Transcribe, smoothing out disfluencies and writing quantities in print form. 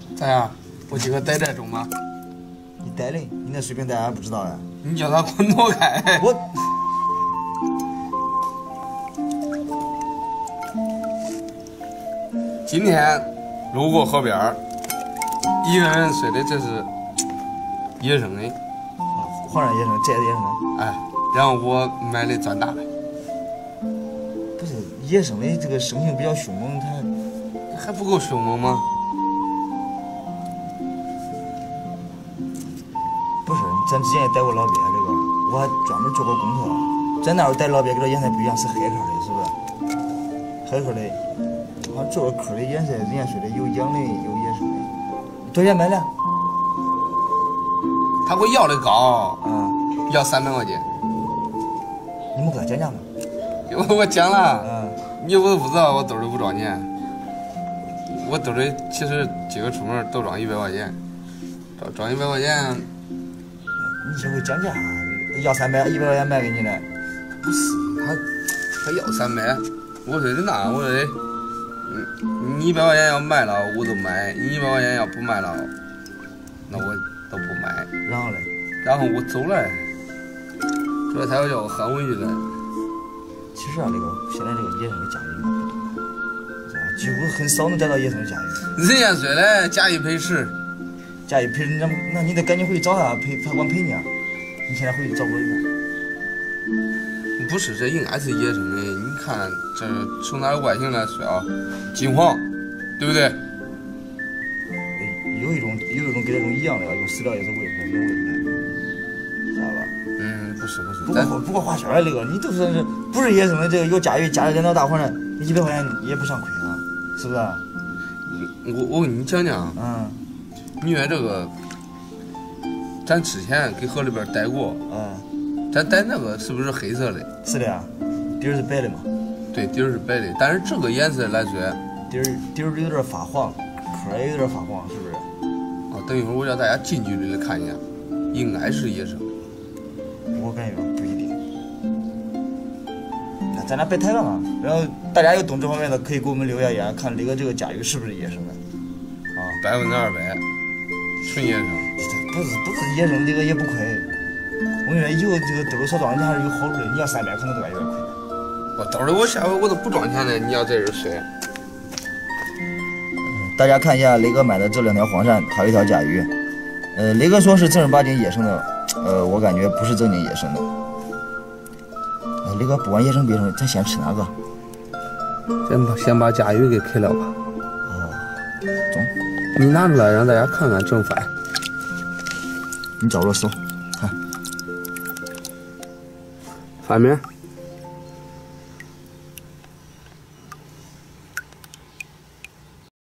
咋样？我今个逮这中吗？ 你逮的，你那水平咱还不知道呀？ 你叫他给我挪开！ 我今天路过河边儿，一个人睡的这是野生的， 皇上野生，这也是野生的。 哎，然后我买的钻大的， 不是野生的这个生性比较凶猛，它还不够凶猛吗？ 不是，咱之前也逮过老鳖这个，我还专门做过功课。咱那会逮老鳖跟这颜色不一样，是黑壳的，是不是？黑壳的，好像做个壳的颜色，人家说的有养的，有野生的。多少钱买的？ 他给我要的高，要300块钱。 你们给他讲讲吧。 我讲了，你我都不知道我兜里不装钱，我兜里其实今个出门都装100块钱，装100块钱。 你这回讲价，要300，100块钱卖给你的。 不是，他要300，我说的那，我说的，你100块钱要卖了我就买，你100块钱要不卖了，那我都不买。 然后嘞？ 然后我走了，所以他要叫我喊回去了。 其实啊，这个现在这个野生的甲鱼应该不多，是吧？几乎很少能逮到野生的甲鱼。 人家说的甲鱼赔10， 甲鱼赔，那你得赶紧回去找他赔，他管赔你啊！你现在回去找我一下。 不是，这应该是野生的。你看这从哪个外形来说啊，金黄，对不对？ 有一种跟这种一样的，用饲料也是喂出来，能喂出来，知道吧？ 不是。 不过话说了，这个你都算是不是野生的，这个有甲鱼加2到大黄的，100块钱也不算亏啊，是不是？ 我跟你讲讲，你看这个，咱之前给河里边逮过，咱逮那个是不是黑色的？ 是的呀，底儿是白的嘛。对， 底儿是白的，但是这个颜色来说， 底儿有点发黄，壳也有点发黄，是不是？ 等一会儿我叫大家近距离的看一下，应该是野生的。 我感觉不一定。那咱俩别抬杠啊！然后大家有懂这方面的，可以给我们留下言，看这个甲鱼是不是野生的。 200%纯野生。 不是野生，这个也不亏。我跟你说，以后这个兜里少装钱还是有好处的。你要300，可能都有点亏。 我兜里我下回我都不装钱的，你要在这睡。 大家看一下雷哥买的这2条黄鳝，还有1条甲鱼。雷哥说是正儿八经野生的，我感觉不是正经野生的。雷哥不管野生不野生，咱先吃哪个？ 先把甲鱼给开了吧。 中。 你拿出来让大家看看正反。 你找着手，看。 反面。